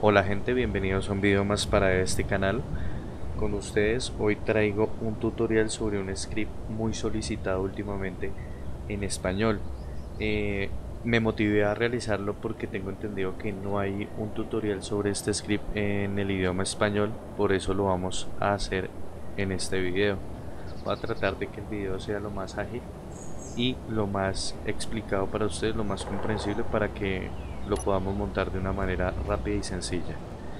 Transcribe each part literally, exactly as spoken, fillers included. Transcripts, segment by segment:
Hola gente, bienvenidos a un video más para este canal. Con ustedes hoy traigo un tutorial sobre un script muy solicitado últimamente en español. Eh, me motivé a realizarlo porque tengo entendido que no hay un tutorial sobre este script en el idioma español, por eso lo vamos a hacer en este video. Voy a tratar de que el video sea lo más ágil y lo más explicado para ustedes, lo más comprensible para que lo podamos montar de una manera rápida y sencilla.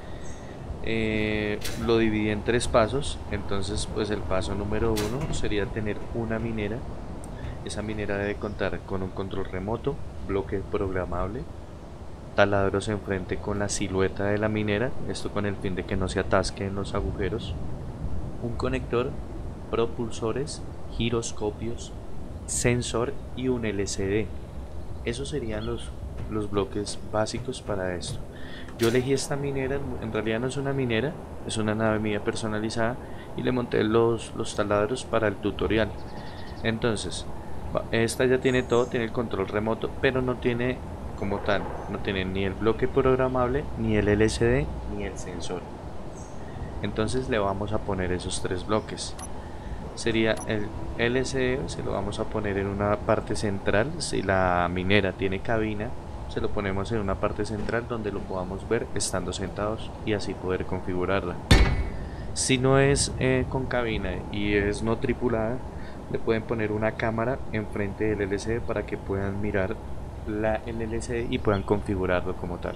Eh, lo dividí en tres pasos. Entonces pues el paso número uno sería tener una minera. Esa minera debe contar con un control remoto, bloque programable, taladros enfrente con la silueta de la minera, esto con el fin de que no se atasque en los agujeros, un conector, propulsores, giroscopios, sensor y un L C D. Esos serían los, los bloques básicos para esto. Yo elegí esta minera, en realidad no es una minera, es una nave mía personalizada, y le monté los, los taladros para el tutorial. Entonces, esta ya tiene todo, tiene el control remoto, pero no tiene como tal, no tiene ni el bloque programable, ni el L C D, ni el sensor. Entonces le vamos a poner esos tres bloques. Sería el L C D, se lo vamos a poner en una parte central. Si la minera tiene cabina, se lo ponemos en una parte central donde lo podamos ver estando sentados y así poder configurarla. Si no es eh, con cabina y es no tripulada, le pueden poner una cámara enfrente del L C D para que puedan mirar la, el L C D y puedan configurarlo como tal.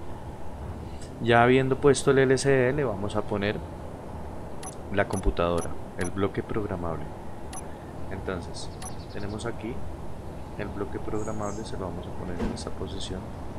Ya habiendo puesto el L C D, le vamos a poner la computadora, el bloque programable. Entonces tenemos aquí el bloque programable, se lo vamos a poner en esta posición.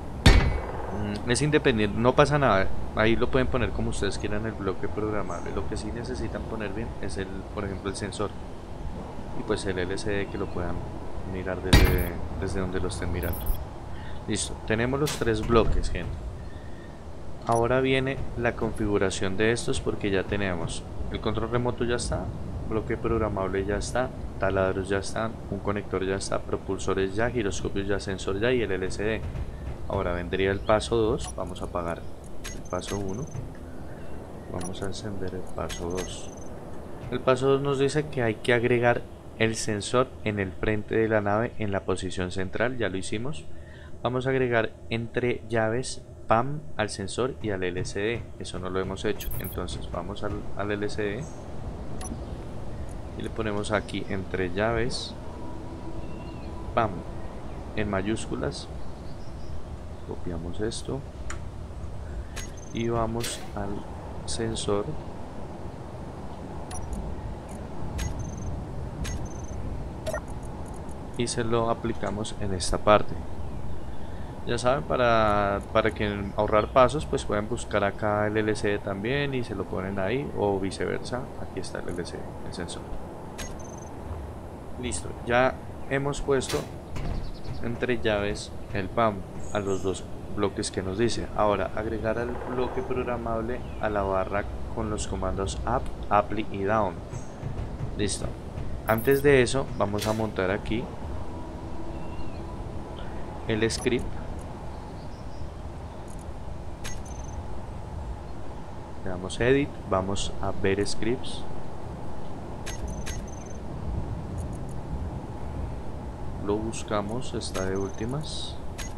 Mm, es independiente, no pasa nada, ahí lo pueden poner como ustedes quieran el bloque programable. Lo que sí necesitan poner bien es el, por ejemplo, el sensor y pues el L C D, que lo puedan mirar desde, desde donde lo estén mirando. Listo, tenemos los tres bloques, gente. Ahora viene la configuración de estos, porque ya tenemos el control remoto, ya está, bloque programable ya está, taladros ya están, un conector ya está, propulsores ya, giroscopios ya, sensor ya y el L C D. Ahora vendría el paso dos, vamos a apagar el paso uno, vamos a encender el paso dos. El paso dos nos dice que hay que agregar el sensor en el frente de la nave en la posición central, ya lo hicimos. Vamos a agregar entre llaves P A M al sensor y al L C D, eso no lo hemos hecho. Entonces vamos al, al L C D y le ponemos aquí entre llaves P A M en mayúsculas, copiamos esto y vamos al sensor y se lo aplicamos en esta parte. Ya saben, para, para que ahorrar pasos, pues pueden buscar acá el L C D también y se lo ponen ahí, o viceversa. Aquí está el L C D, el sensor. Listo, ya hemos puesto entre llaves el P A M a los dos bloques que nos dice. Ahora agregar al bloque programable a la barra con los comandos up, apply y down. Listo. Antes de eso vamos a montar aquí el script. Le damos edit, vamos a ver scripts, lo buscamos, está de últimas,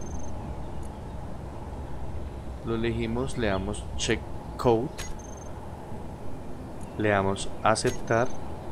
lo elegimos, le damos check code, le damos aceptar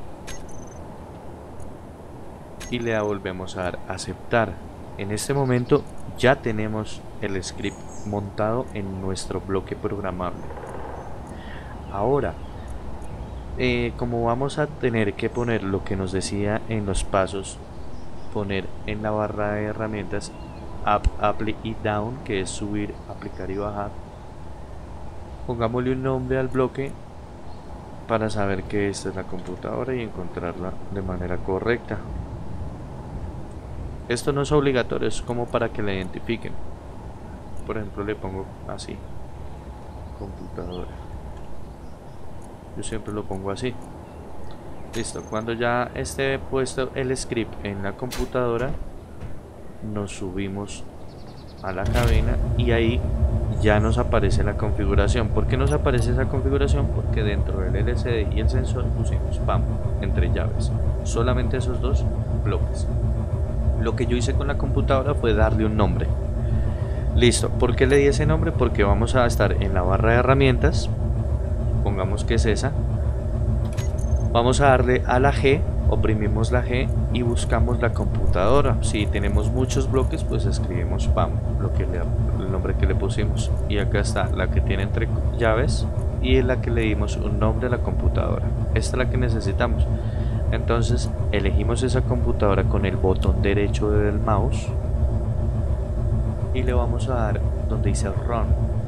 y le volvemos a dar aceptar. En este momento ya tenemos el script montado en nuestro bloque programable. Ahora, eh, como vamos a tener que poner lo que nos decía en los pasos, poner en la barra de herramientas up, apply y down, que es subir, aplicar y bajar, pongámosle un nombre al bloque para saber que esta es la computadora y encontrarla de manera correcta. Esto no es obligatorio, es como para que la identifiquen. Por ejemplo, le pongo así, computadora. Yo siempre lo pongo así. Listo, cuando ya esté puesto el script en la computadora, nos subimos a la cabina y ahí ya nos aparece la configuración. ¿Por qué nos aparece esa configuración? Porque dentro del L C D y el sensor pusimos P A M entre llaves, solamente esos dos bloques. Lo que yo hice con la computadora fue darle un nombre. Listo, ¿por qué le di ese nombre? Porque vamos a estar en la barra de herramientas, pongamos que es esa, vamos a darle a la G, oprimimos la G y buscamos la computadora. Si tenemos muchos bloques, pues escribimos P A M, lo que le, el nombre que le pusimos, y acá está la que tiene entre llaves y es la que le dimos un nombre a la computadora. Esta es la que necesitamos. Entonces elegimos esa computadora con el botón derecho del mouse y le vamos a dar donde dice Run.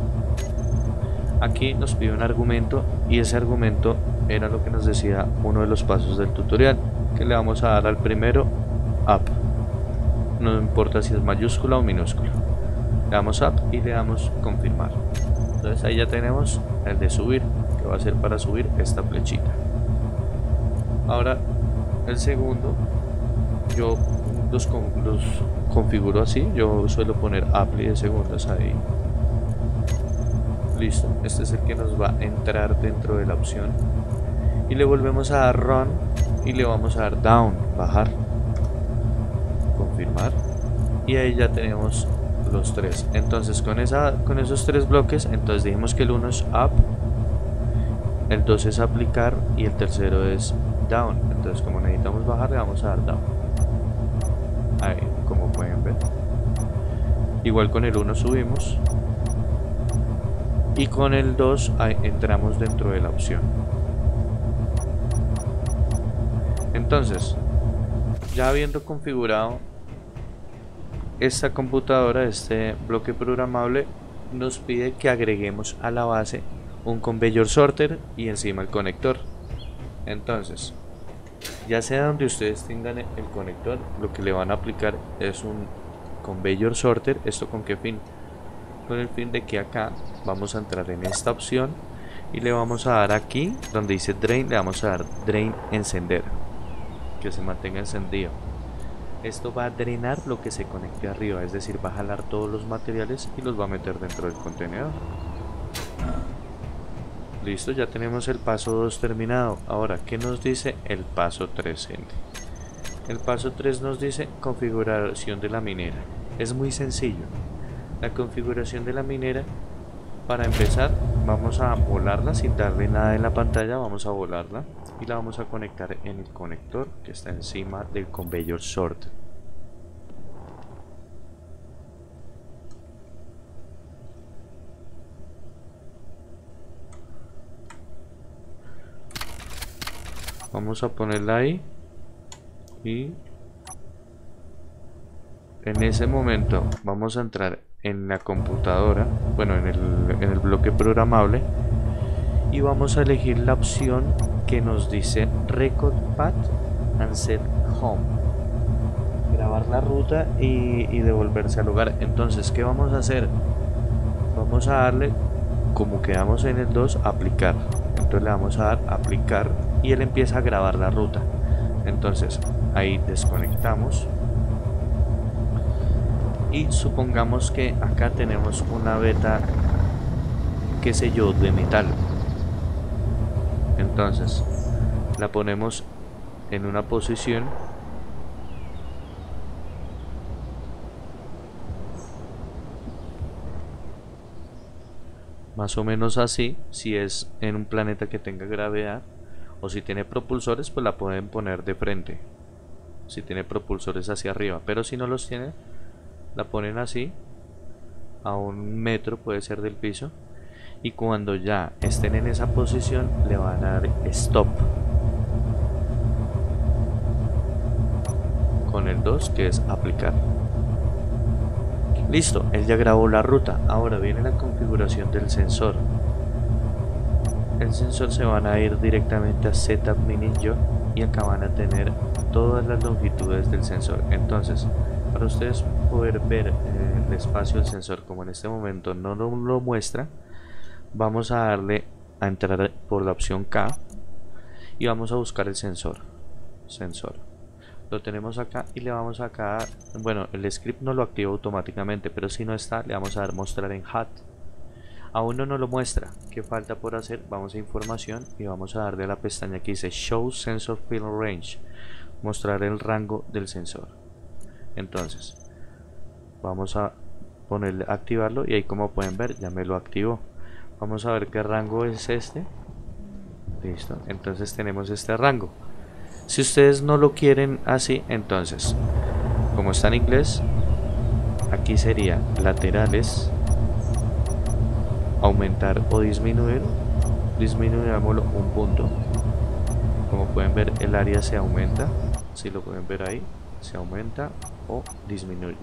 Aquí nos pide un argumento y ese argumento era lo que nos decía uno de los pasos del tutorial, que le vamos a dar al primero Up, no importa si es mayúscula o minúscula, le damos Up y le damos confirmar. Entonces ahí ya tenemos el de subir, que va a ser para subir esta flechita. Ahora el segundo yo los, los configuro así, yo suelo poner apply de segundos ahí. Listo, este es el que nos va a entrar dentro de la opción y le volvemos a dar run y le vamos a dar down, bajar, confirmar, y ahí ya tenemos los tres. Entonces con, esa, con esos tres bloques, entonces dijimos que el uno es up, el dos es aplicar y el tercero es down. Entonces como necesitamos bajar, le vamos a dar down. Ahí, como pueden ver. Igual con el uno subimos y con el dos ahí entramos dentro de la opción. Entonces, ya habiendo configurado esta computadora, este bloque programable nos pide que agreguemos a la base un conveyor sorter y encima el conector. Entonces, ya sea donde ustedes tengan el conector, lo que le van a aplicar es un conveyor sorter. ¿Esto con qué fin? Con el fin de que acá vamos a entrar en esta opción y le vamos a dar aquí donde dice drain, le vamos a dar drain encender, que se mantenga encendido. Esto va a drenar lo que se conecte arriba, es decir, va a jalar todos los materiales y los va a meter dentro del contenedor. Listo, ya tenemos el paso dos terminado. Ahora, ¿qué nos dice el paso tres, gente? El paso tres nos dice configuración de la minera. Es muy sencillo. La configuración de la minera, para empezar, vamos a volarla sin darle nada en la pantalla, vamos a volarla y la vamos a conectar en el conector que está encima del conveyor sort. Vamos a ponerla ahí y en ese momento vamos a entrar en la computadora, bueno, en el, en el bloque programable, y vamos a elegir la opción que nos dice Record Path and Set Home, grabar la ruta y, y devolverse al hogar. Entonces, ¿qué vamos a hacer? Vamos a darle, como quedamos en el dos, aplicar. Entonces le vamos a dar aplicar y él empieza a grabar la ruta. Entonces ahí desconectamos y supongamos que acá tenemos una veta, qué sé yo, de metal. Entonces la ponemos en una posición más o menos así. Si es en un planeta que tenga gravedad, o si tiene propulsores, pues la pueden poner de frente, si tiene propulsores hacia arriba, pero si no los tiene, la ponen así a un metro, puede ser, del piso, y cuando ya estén en esa posición le van a dar stop con el dos, que es aplicar. Listo, él ya grabó la ruta. Ahora viene la configuración del sensor. El sensor se van a ir directamente a Setup Mini-Jo y acá van a tener todas las longitudes del sensor. Entonces, para ustedes poder ver eh, el espacio del sensor, como en este momento no lo, lo muestra, vamos a darle a entrar por la opción K y vamos a buscar el sensor. Sensor. Lo tenemos acá y le vamos acá, bueno, el script no lo activa automáticamente, pero si no está, le vamos a dar mostrar en H U D Aún no nos lo muestra. ¿Qué falta por hacer? Vamos a información y vamos a darle a la pestaña que dice Show Sensor Field Range, mostrar el rango del sensor. Entonces vamos a ponerle activarlo y ahí, como pueden ver, ya me lo activó. Vamos a ver qué rango es este. Listo, entonces tenemos este rango. Si ustedes no lo quieren así, entonces, como está en inglés, aquí sería laterales, aumentar o disminuir. Disminuyámoslo un punto. Como pueden ver, el área se aumenta. Si lo pueden ver ahí, se aumenta o disminuye.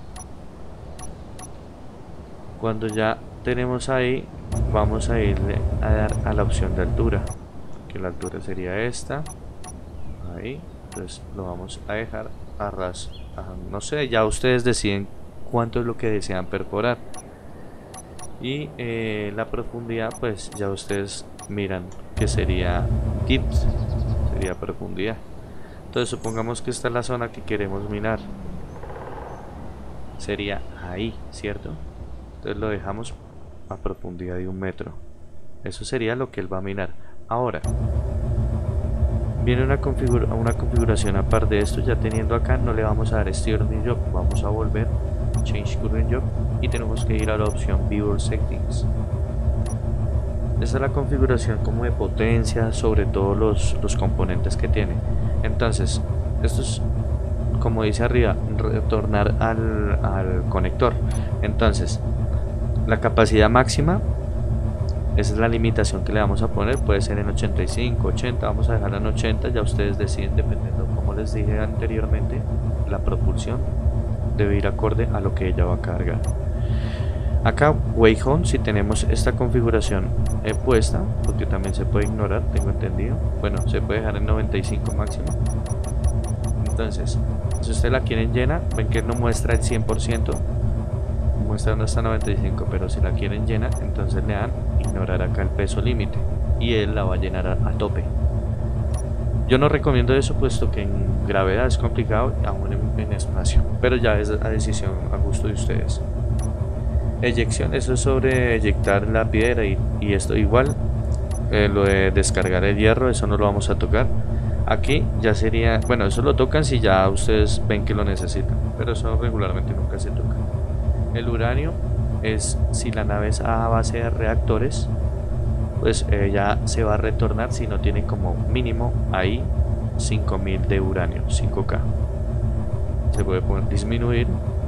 Cuando ya tenemos ahí, vamos a irle a dar a la opción de altura, que la altura sería esta. Ahí, entonces lo vamos a dejar a ras, a, no sé, ya ustedes deciden cuánto es lo que desean perforar. Y eh, la profundidad, pues ya ustedes miran que sería depth, sería profundidad. Entonces supongamos que esta es la zona que queremos minar, sería ahí, ¿cierto? Entonces lo dejamos a profundidad de un metro. Eso sería lo que él va a minar. Ahora viene una, configura una configuración aparte de esto. Ya teniendo acá, no le vamos a dar Steering Job, vamos a volver Change Current Job y tenemos que ir a la opción Viewer Settings. Esta es la configuración como de potencia sobre todos los, los componentes que tiene. Entonces esto es, como dice arriba, retornar al, al conector. Entonces la capacidad máxima, esa es la limitación que le vamos a poner, puede ser en ochenta y cinco, ochenta, vamos a dejarla en ochenta, ya ustedes deciden, dependiendo, como les dije anteriormente, la propulsión debe ir acorde a lo que ella va a cargar. Acá Wayhome, si tenemos esta configuración eh, puesta, porque también se puede ignorar, tengo entendido, bueno, se puede dejar en noventa y cinco máximo. Entonces, si ustedes la quieren llena, ven que no muestra el cien por ciento, muestra hasta noventa y cinco, pero si la quieren llena, entonces le dan ignorar acá el peso límite y él la va a llenar a, a tope. Yo no recomiendo eso, puesto que en gravedad es complicado, aún en, en espacio, pero ya es a decisión, a gusto de ustedes. Eyección, eso es sobre eyectar la piedra y, y esto igual, eh, lo de descargar el hierro, eso no lo vamos a tocar. Aquí ya sería, bueno, eso lo tocan si ya ustedes ven que lo necesitan, pero eso regularmente nunca se toca. El uranio es si la nave es a base de reactores, pues eh, ya se va a retornar si no tiene como mínimo ahí cinco mil de uranio, cinco K. Se puede poner disminuir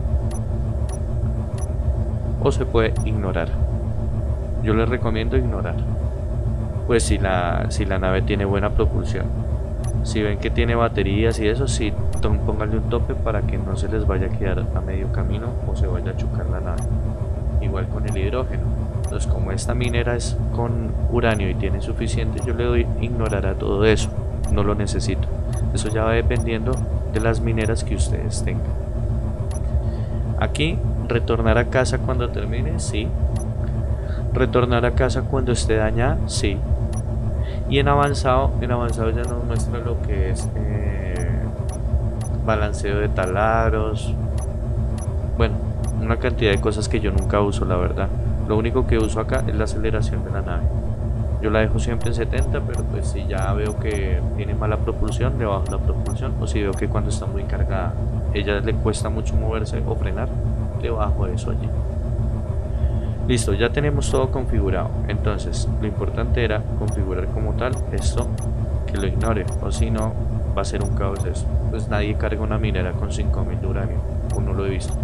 o se puede ignorar. Yo les recomiendo ignorar, pues si la, si la nave tiene buena propulsión. Si ven que tiene baterías y eso, sí, pónganle un tope para que no se les vaya a quedar a medio camino o se vaya a chocar la nave. Igual con el hidrógeno. Entonces, como esta minera es con uranio y tiene suficiente, yo le doy ignorar a todo eso, no lo necesito. Eso ya va dependiendo de las mineras que ustedes tengan. Aquí, retornar a casa cuando termine, sí. Retornar a casa cuando esté dañada, sí. Y en avanzado, en avanzado ya nos muestra lo que es eh, balanceo de taladros. Bueno, una cantidad de cosas que yo nunca uso, la verdad. Lo único que uso acá es la aceleración de la nave. Yo la dejo siempre en setenta, pero pues si ya veo que tiene mala propulsión, le bajo la propulsión. O si veo que cuando está muy cargada, ella le cuesta mucho moverse o frenar, le bajo eso allí. Listo, ya tenemos todo configurado. Entonces lo importante era configurar como tal esto, que lo ignore, o si no va a ser un caos eso. Pues nadie carga una minera con cinco mil de uranio, o no lo he visto.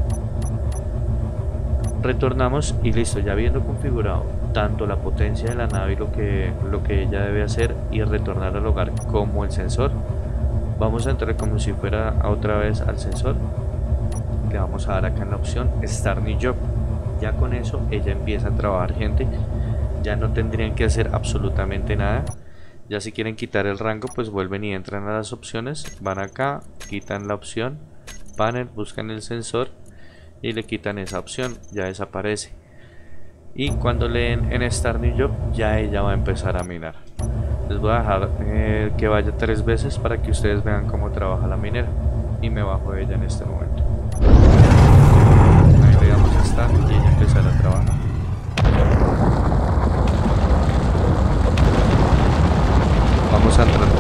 Retornamos y listo, ya habiendo configurado tanto la potencia de la nave y lo que, lo que ella debe hacer y retornar al hogar como el sensor, vamos a entrar como si fuera otra vez al sensor. Le vamos a dar acá en la opción Start New Job. Ya con eso ella empieza a trabajar, gente. Ya no tendrían que hacer absolutamente nada. Ya si quieren quitar el rango, pues vuelven y entran a las opciones, van acá, quitan la opción panel, buscan el sensor y le quitan esa opción, ya desaparece. Y cuando leen en Start New Job, ya ella va a empezar a minar. Les voy a dejar eh, que vaya tres veces para que ustedes vean cómo trabaja la minera. Y me bajo de ella en este momento. Ahí le damos a Start y ella empezará a trabajar.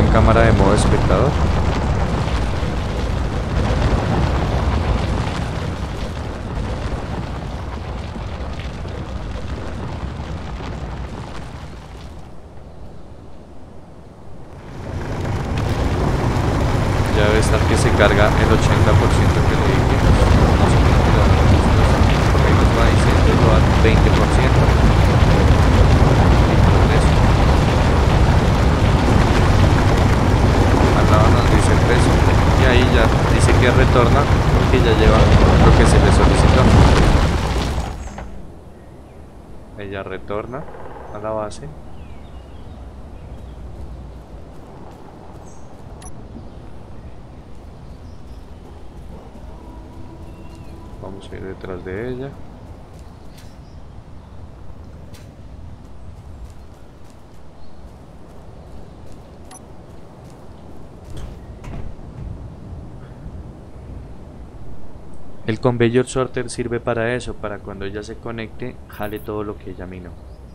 cámara de modo espectador. Ya debe estar que se carga el ochenta por ciento que le dije. No sé cuánto le van a dar, porque ahí nos va diciendo lo da veinte por ciento. Y progreso. Al lado nos dice el peso. Y ahí ya dice que retorna porque ya lleva lo que se le solicitó. Ella retorna a la base. Vamos a ir detrás de ella. El conveyor sorter sirve para eso, para cuando ella se conecte, jale todo lo que ella minó.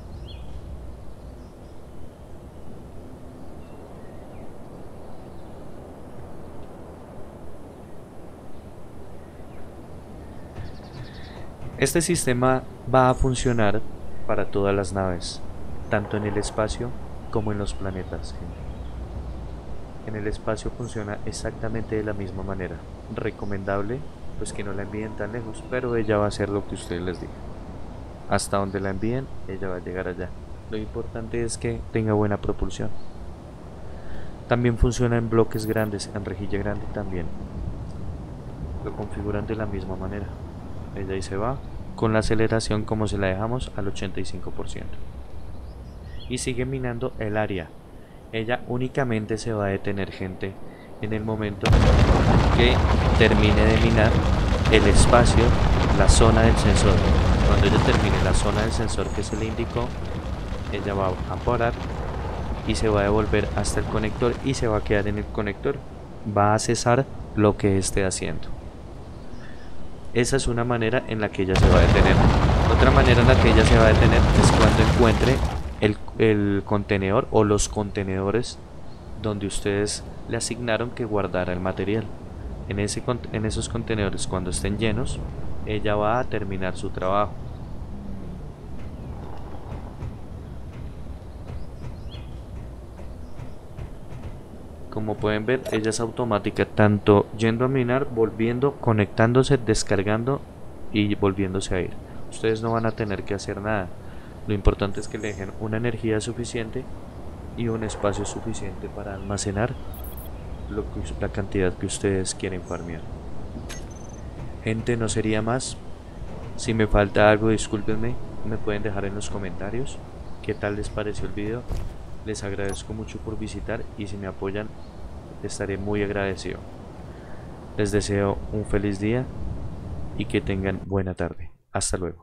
Este sistema va a funcionar para todas las naves, tanto en el espacio como en los planetas. En el espacio funciona exactamente de la misma manera. Recomendable pues que no la envíen tan lejos, pero ella va a hacer lo que ustedes les digan. Hasta donde la envíen, ella va a llegar allá. Lo importante es que tenga buena propulsión. También funciona en bloques grandes, en rejilla grande también. Lo configuran de la misma manera. Ella ahí se va con la aceleración como se la dejamos al ochenta y cinco por ciento. Y sigue minando el área. Ella únicamente se va a detener, gente, en el momento que termine de minar el espacio, la zona del sensor. Cuando ella termine la zona del sensor que se le indicó, ella va a parar y se va a devolver hasta el conector y se va a quedar en el conector. Va a cesar lo que esté haciendo. Esa es una manera en la que ella se va a detener. Otra manera en la que ella se va a detener es cuando encuentre el, el contenedor o los contenedores donde ustedes le asignaron que guardara el material. En, ese, en esos contenedores, cuando estén llenos, ella va a terminar su trabajo. Como pueden ver, ella es automática, tanto yendo a minar, volviendo, conectándose, descargando y volviéndose a ir. Ustedes no van a tener que hacer nada. Lo importante es que le dejen una energía suficiente y un espacio suficiente para almacenar lo que, la cantidad que ustedes quieren farmear. Gente, no sería más. Si me falta algo, discúlpenme, me pueden dejar en los comentarios qué tal les pareció el video. Les agradezco mucho por visitar y si me apoyan estaré muy agradecido. Les deseo un feliz día y que tengan buena tarde. Hasta luego.